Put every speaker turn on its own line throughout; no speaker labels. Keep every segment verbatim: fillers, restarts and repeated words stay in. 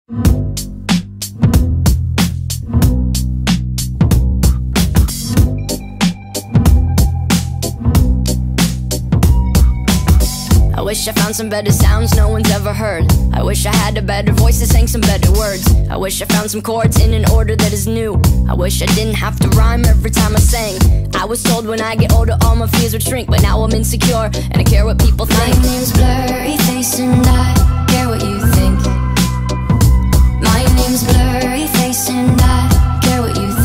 I wish I found some better sounds no one's ever heard. I wish I had a better voice that sang some better words. I wish I found some chords in an order that is new. I wish I didn't have to rhyme every time I sang. I was told when I get older all my fears would shrink, but now I'm insecure and I care what people think.
My name's Blurry Face and I care what you think. My name's Blurry Face and I care what you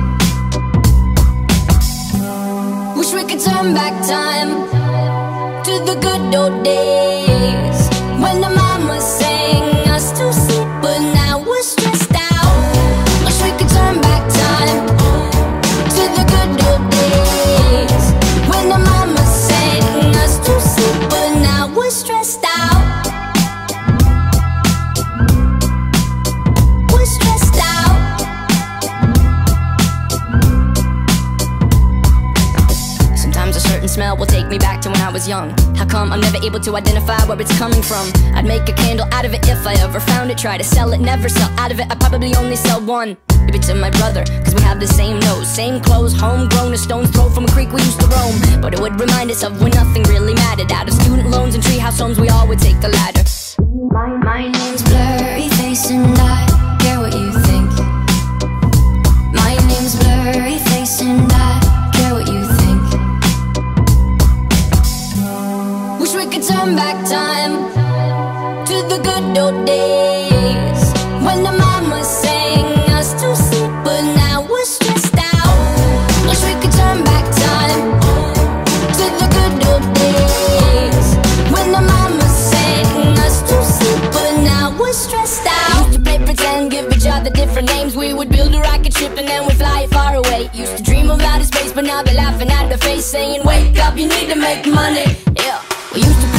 think. Wish we could turn back time to the good old days when the mama sang us to sleep, but now we're stressed out. Wish we could turn back time to the good old days when the mama sang us to sleep, but now we're stressed out. We're stressed out. Sometimes a certain smell will take me back to when I was young. How come I'm never able to identify where it's coming from? I'd make a candle out of it if I ever found it. Try to sell it, never sell out of it. I'd probably only sell one. Maybe to my brother, cause we have the same nose, same clothes, homegrown, a stone's throw from a creek we used to roam. But it would remind us of when nothing really mattered. Out of student loans and treehouse homes, we all would take the ladder. My, my name's Blurry Face and I care what you think. My name's Blurry Face and I care what you think. Wish we could turn back time to the good old days when the mama sang us to sleep, but now we're stressed out. Wish we could turn back time to the good old days when the mama sang us to sleep, but now we're stressed out. Used to play pretend, give each other different names. We would build a rocket ship and then we'd fly it far away. Used to dream of outer space, but now they're laughing at the face, saying wake up, you need to make money. Yeah, we used to